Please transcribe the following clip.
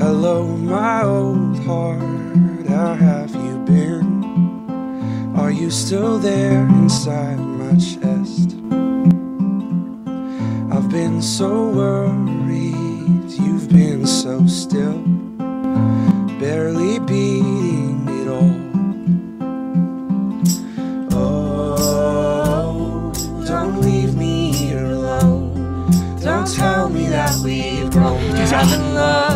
Hello, my old heart, how have you been? Are you still there inside my chest? I've been so worried, you've been so still, barely beating it all. Oh, don't leave me here alone. Don't tell me that we've grown out of love.